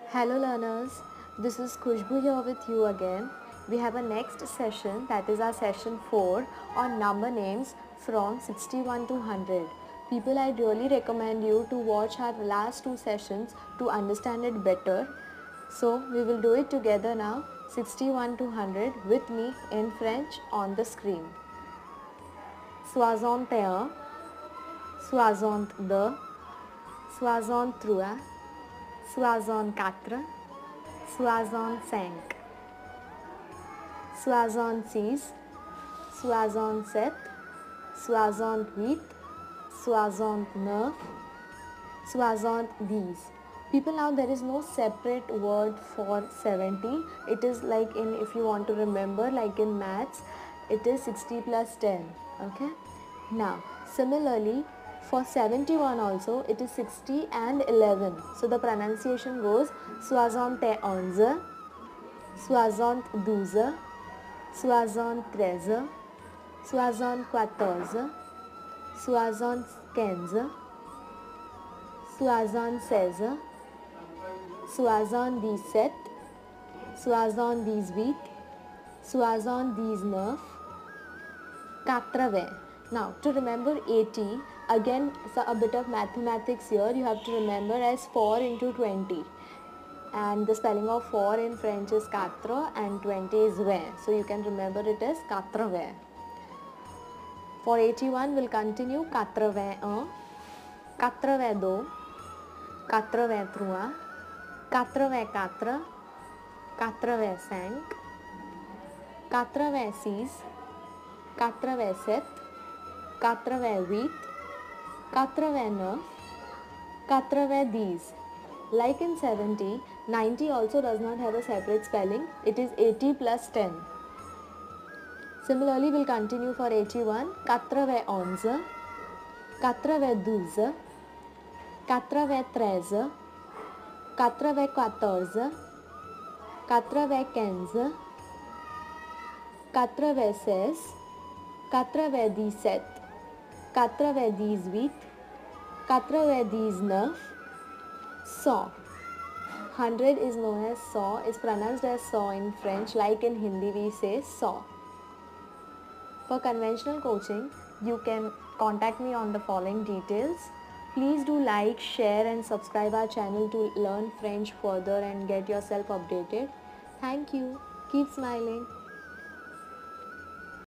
Hello learners, this is Khushbu here with you again. We have a next session, that is our session 4 on number names from 61 to 100. People, I really recommend you to watch our last two sessions to understand it better. So we will do it together now, 61 to 100 with me in French on the screen. 61, 62, 63, 64, 65, 66, 67, 68, 69, 70. People, now there is no separate word for 70. It is like in, if you want to remember, like in maths, it is 60 plus 10. Okay. Now similarly for 71 also it is 60 and 11. So the pronunciation goes 71, 72, 73, 74, 75, 76, 77, 78, 79, 80. Now to remember 80, again a bit of mathematics here. You have to remember as 4 into 20, and the spelling of 4 in French is 4 and 20 is 20. So you can remember it as 80. For 81 we'll continue 81, 82, 83, 84, 85, 86, 87, 88, 89, 90. Like in 70, 90 also does not have a separate spelling. It is 80 plus 10. Similarly, we'll continue for 81, 91, 92, 93, 94, 95, 96, 97, 98, 99, 100. 100 is known as 100, is pronounced as 100 in French, like in Hindi we say 100. For conventional coaching, you can contact me on the following details. Please do like, share and subscribe our channel to learn French further and get yourself updated. Thank you. Keep smiling.